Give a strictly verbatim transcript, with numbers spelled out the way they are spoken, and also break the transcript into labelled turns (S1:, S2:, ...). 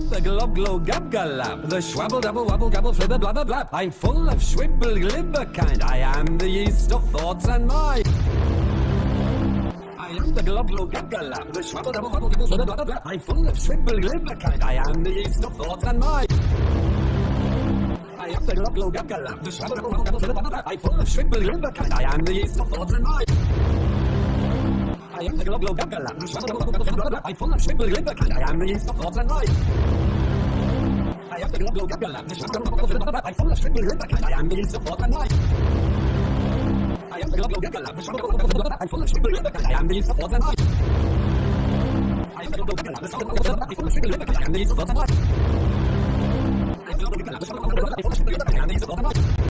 S1: am the glob glow gub galab, the schwabble double wobble gobble flibber blubber blab. I'm full of schwibble glibber kind. I am the yeast of thoughts and mind. I am the glob glow gub galab, the schwabble double wobble gobble flibber blubber blab. I'm full of schwibble glibber kind. I am the yeast of thoughts and mind. I am the glob glow gub galab, the schwabble double wobble gobble flibber blubber blab. I'm full of schwibble glibber kind. I am the yeast of thoughts and mind. I am the glob glow gub galab, the schwabble double wobble gobble flibber blubber blab. I'm full of schwibble glibber kind. I am the yeast of thoughts and mind. I am the glob glow gub galab, the schwabble double wobble flibber blubber blab. I'm full of schwibble glibber kind. I am the yeast of thoughts and mind. I am the glob glow gub galab, the schwabble double wobble flibber blubber blab. I'm full of schwibble glibber kind. I am the yeast of thoughts and mind. I am the glob glow gub galab, the schwabble double wobble flibber blubber blab. I'm full of schwibble glibber kind. I am the yeast of thoughts and mind. I am the glob glow gub galab, the schwabble double wobble flibber blab. I'm full of schwibble glibber kind. I am the yeast of thoughts and mind.